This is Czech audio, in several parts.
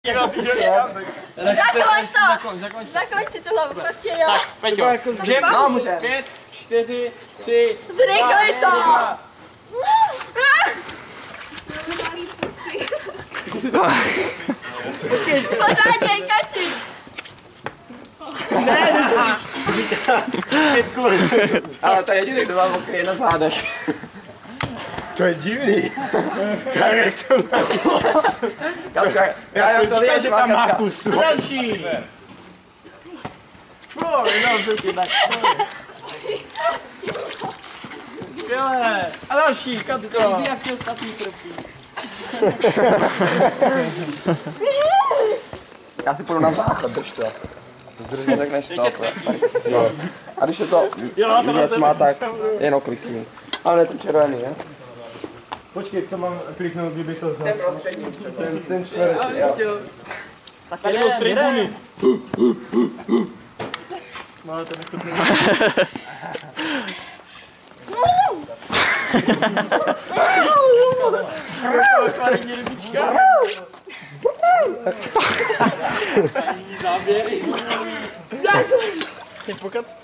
Zakloň si tu hlavu, fakt jo. Tak, Peťo, no, může. 5, 4, 3, zrychli to! Pořádně, kači! Ale to je jediný, kdo mám okry na zádech. To je divný. Jak to Katka, já jsem říkal, že tam má kusu. další. Skvělé. A další, Katko. Jak ti ostatní trpí. Já si půjdu na záchod, drž to. Zdržně řekneš to. A když je to vidět má, tak jenom klikni. Ale ne ten červený, je? Počkej, co mám kliknout, kdyby to vzal? Ten čtvrtý, jo. Tak tady byl tribuny. Máte nechutný. Kvalitní rybička. Záběry. Je po katce.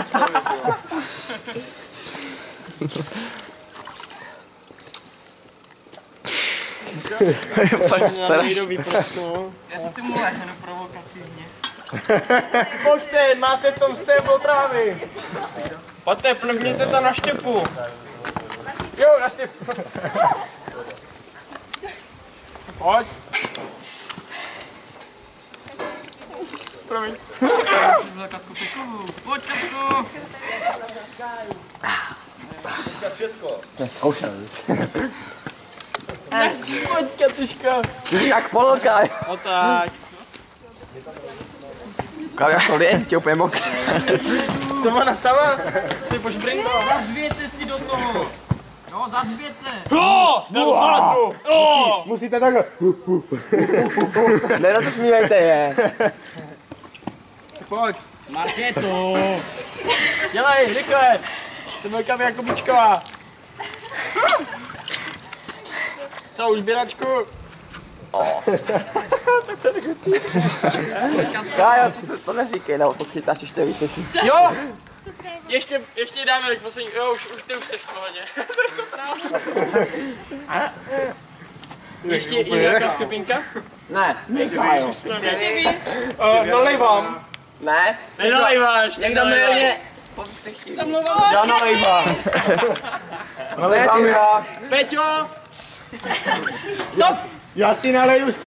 Fakt strašný. Já si k tomu lehnu provokativně. Pojďte, máte v tom stéblo trávy. Pojďte, plkněte to na štěpu. Jo, na štěp. Pojď. Promiň. Pojď, Katko. To je zkoušel. Pojď, Katuška. Ty jsi jak polka. O tak. Kam jako lien, tě úplně mokrý. To ona sama? Si pošbrinkla. Zazvěte si do toho. No, zazvěte. Nerozhádnu. Musíte takhle. Ne, no to smívejte je. Pojď. Markéto. Dělej, rychle. Jsem velká Jakubičková. Co, už běračku? Tak to nechutí. Kájo, to neříkej, nebo to schytáš ještě víc. Jo! Ještě dáme tak poslední, jo, už ty už seš v pohodě. To je to právě. Ještě je nějaká skupinka? Ne, Kájo. Nalej vám. Ne? Nenalejváš, Někdo mě... Já nalejvám. Nalejvám já. Peťo! Stop! Já si naleju